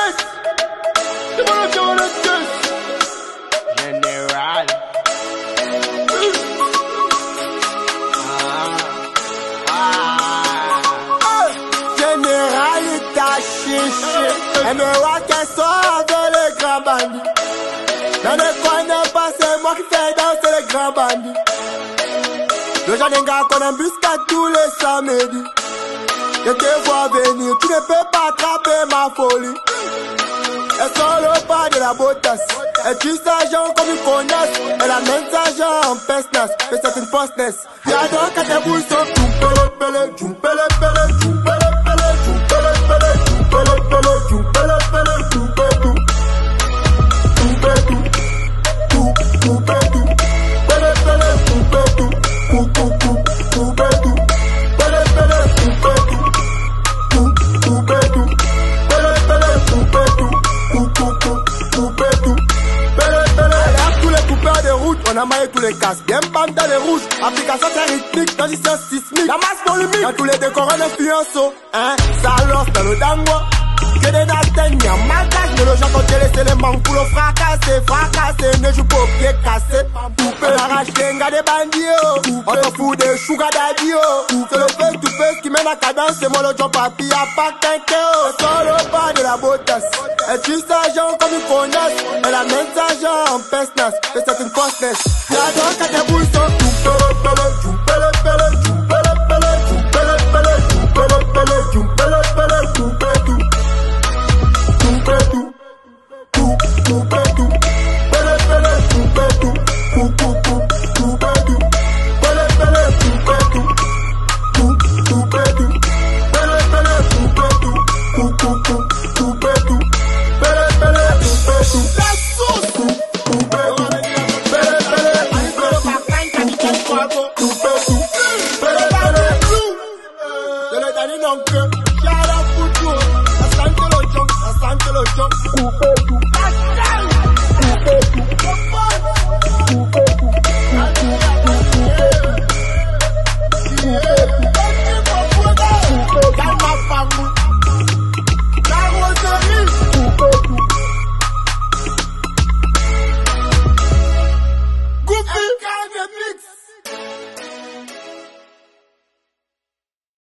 Général. Général est à chicher. Et me voit qu'elle sort de les grands bandits. Je ne connais pas, c'est moi qui fais danser les grands bandits. Le genre d'un gars qu'on embuscade tous les samedis. Je te vois venir, tu ne peux pas attraper ma folie. Elle sort le pas de la botasse. Elle tue sa jambe comme une connasse. Elle amène sa jambe en peste-nasse. Mais c'est une fausse-ness. Y'a donc à tes boules sont tout pele-pele, tout pele-pele, tout pele-pele, tout pele-pele, tout pele-pele, tout pele-pele, tout pele-tout. Tout pele-tout, tout pele-tout. Pele-pele, tout pele-tout. Tout pele-tout. Pele-pele, tout pele-tout. Tout pele-tout. Pele-pele, tout pele-tout. Tous les coupeurs de route, on a maillé tous les casques. Bien bam dans les rouges, application très rythmique, transition sismique. La masse pour lui, dans tous les décors on influence. Hein, ça lance dans le dango. Que des natten, y'a matage. Mais le gens quand j'ai laissé les manques pour le fracasser. Fracasser, ne joue pas au pied cassé. Coupé, l'arrache, gars des bandits. On te fout des sugar daddy. C'est le fait tout fait qui mène à cadence. C'est moi le job papi, y'a pas qu'un cœur. Sur le bas de la botasse. Elle tue sa jambe comme une connasse. Elle amène sa jambe en peste-nasse. Mais c'est une fausse-ness. Y'a donc à tes boules sont tout pele-pele, tout pele-pele, tout pele-pele, tout pele-pele, tout pele-pele, tout pele-pele, tout pele-tout. Tout pele-tout, tout pele-tout. Pele-pele, tout pele-tout. Tout pele-tout. Pele-pele, tout pele-tout. Tout pele-tout. Pele-pele, tout pele-tout. Tout pele-tout. La sauce. Tout pele-tout. Pele-pele, tout pele-tout. Pele-pele, tout. Je le donne donc. Shout out pour tout. Ça sent le junk.